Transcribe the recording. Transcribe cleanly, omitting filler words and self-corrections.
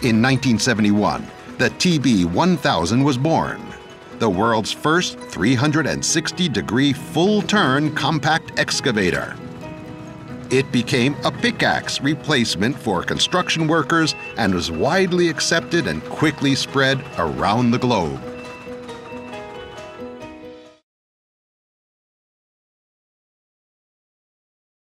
In 1971, the TB1000 was born, the world's first 360-degree full-turn compact excavator. It became a pickaxe replacement for construction workers and was widely accepted and quickly spread around the globe.